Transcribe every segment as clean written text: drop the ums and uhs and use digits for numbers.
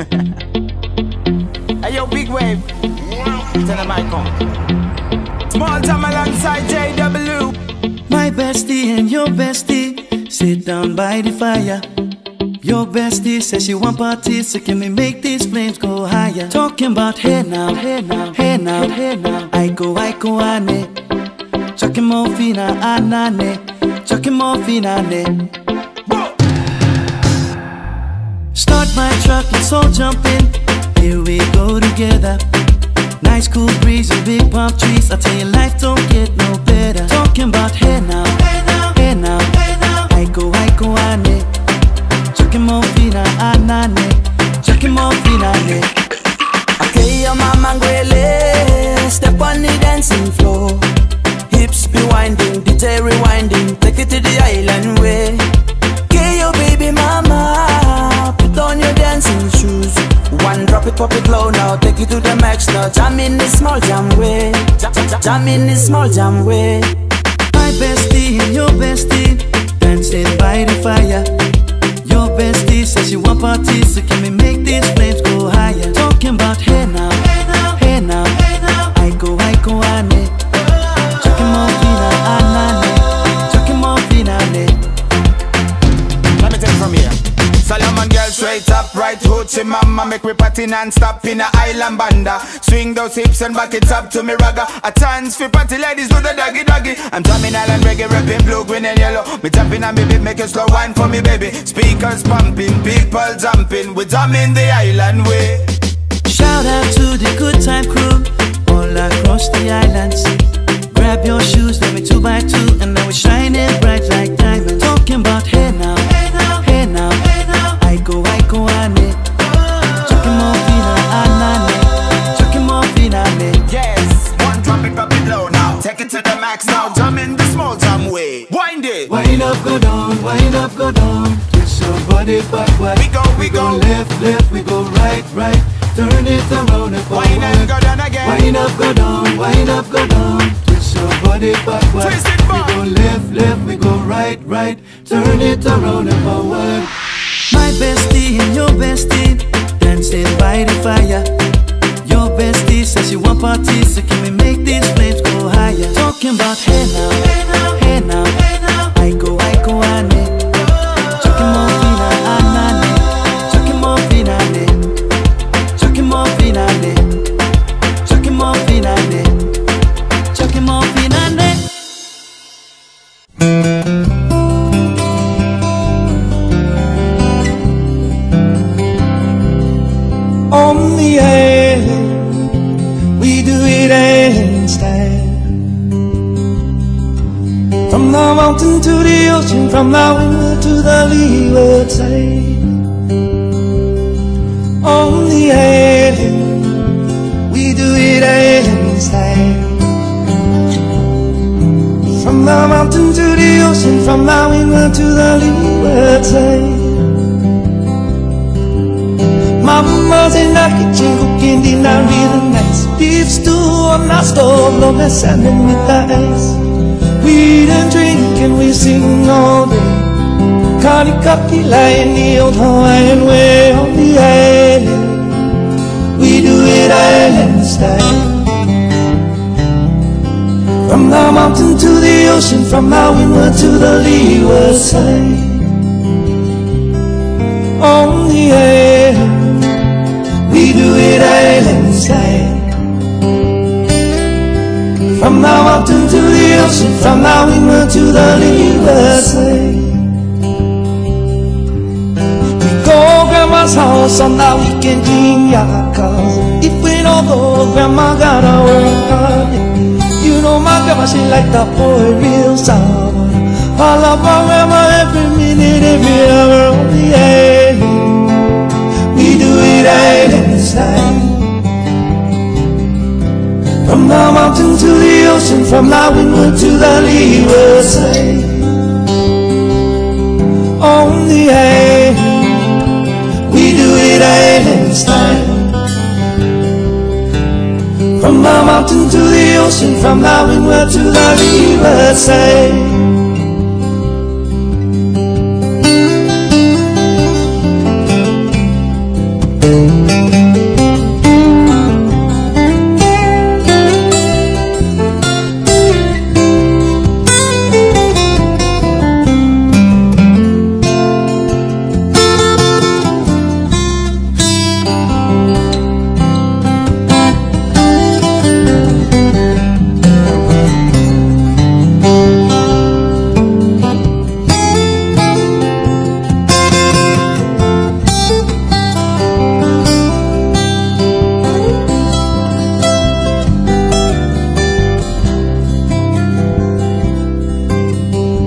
Hey yo, big wave. Tell them I come. Small time alongside JW. My bestie and your bestie sit down by the fire. Your bestie says she want parties, so can we make these flames go higher? Talking about hey now, hey now, hey now, hey now. I go ane. Chucking more fina anane. Chucking more fina ane. Start my truck, let's all jump in. Here we go together. Nice cool breeze and big palm trees. I tell you, life don't get no better. Talking about hey now, hey now, hey now, hey now. I go ane. Chucking more fina anane. Chucking more fina ane. Okay, your mama ngwele. Step on the dancing floor. Hips be winding, DJ rewinding. Take it to the island way. Okay, your baby mama. Put on your dancing shoes. One drop it, pop it low now. Take it to the max now. Jam in the small jam way. Jam in the small jam way. My bestie and your bestie dancing by the fire. Your bestie says she want parties, so can we make these flames go higher? Talking about hey now, hey now, hey now, hey now. I go ane. Chucking more fina anane. Chucking more fina ane. Let me take it from here. Solomon girl straight up, right hoochie mama. Make me party non-stop in a island banda. Swing those hips and back it up to me ragga. A chance for party ladies do the doggy doggy. I'm drumming island reggae, rapping blue, green and yellow. Me tapping on me beat, make a slow wine for me baby. Speakers pumping, people jumping. We drumming the island way. Shout out to the good time crew all across the islands. Grab your shoes, let me 2 by 2, and now we're shining bright like diamonds. Talking about hey now, hey now, hey now, hey now. I go ane. Chucking more fina anane. Chucking more fina ane. Yes, one drop it, pop it low now. Take it to the max now. Jump in the small jam way. Wind it. Wind up, go down, wind up, go down. Twist your body backward. We go left, left, we go right, right. Turn it around and forward. Wind up, go down again. Wind up, go down, wind up, go down. Twist your body backward. Twist it back. We go left, left, we go right, right. Turn it around and forward. My bestie and your bestie dancing by the fire. Your bestie says she want parties, so can we make these flames go higher? Talking about hey now, hey now, hey now, hey now. I go ane. Chucking more fina anane. Chucking more fina ane. Chucking more fina ane. Chucking more fina ane. Chucking more fina ane. On the island, we do it handstand. From the mountain to the ocean, from the windward to the leeward side. On the island, we do it handstand. From the mountain to the ocean, from the windward to the leeward side. Mama's in the kitchen cooking dinner real nice. Beef stew on the stove, love the salmon with the ice. We eat and drink and we sing all day. Kalikakila in the old Hawaiian way. On the island, we do it island style. From the mountain to the ocean, from the windward to the leeward side. On the island, we do it island style. From the mountain to the ocean, from the windward to the leeward side. We go grandma's house on the weekend in Yakas. If we don't go, grandma gotta work hard. You know my grandma, she like that boy real sour. All of our grandma every minute, every hour. On the island, we do it island style. From the mountain to the ocean, from the windward to the leeward side. On the island, we do it island style. From the mountain to the ocean, from the windward to the leeward side.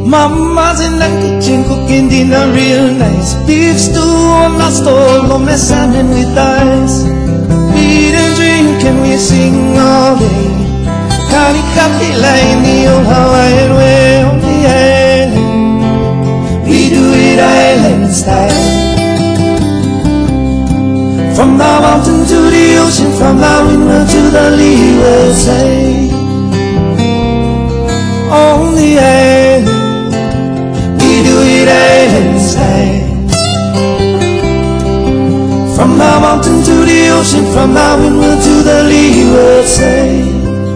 Mama's in the kitchen cooking dinner real nice. Beef stew on the stove, on the salmon with ice. Eat and drink and we sing all day. Kali Kapila in the old Hawaiian way on the island. We do it island style. From the mountain to the ocean, from the windward to the leeward side. On the island, we do it island style. From the mountain to the ocean, from the windward to the leeward side.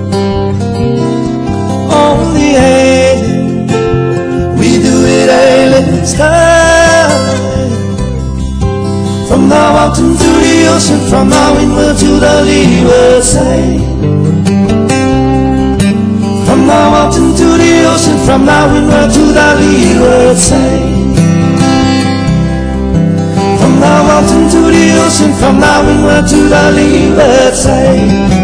On the island, we do it island style. From the mountain to the ocean, from the windward to the leeward side. From the mountain to the ocean, from the windward to the leeward side. From the mountain to the ocean, from the windward to the leeward side.